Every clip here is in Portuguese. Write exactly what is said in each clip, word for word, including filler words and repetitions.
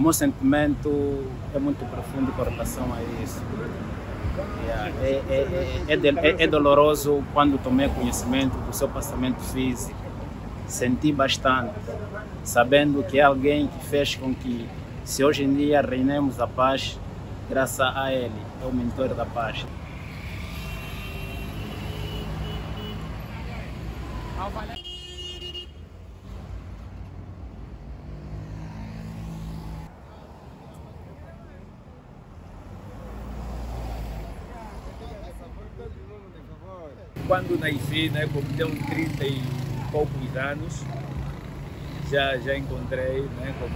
meu sentimento é muito profundo com relação a isso. Yeah. É, é, é, é, de, é, é doloroso quando tomei conhecimento do seu passamento físico. Senti bastante, sabendo que é alguém que fez com que, se hoje em dia reinemos a paz, graças a ele, é o mentor da paz. Quando nasci, né, como tenho trinta e poucos anos, já, já encontrei, né, como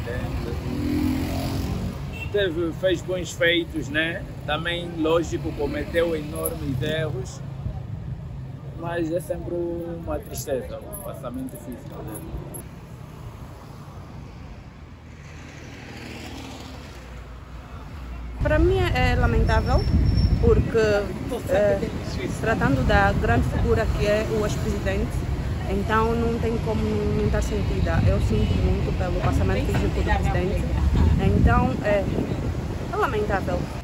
presidente. Teve, fez bons feitos, né? Também, lógico, cometeu enormes erros, mas é sempre uma tristeza o passamento físico dele. Para mim é lamentável, porque é, tratando da grande figura que é o ex-presidente, então não tem como não estar sentida. Eu sinto muito pelo passamento físico do presidente, então é, é lamentável.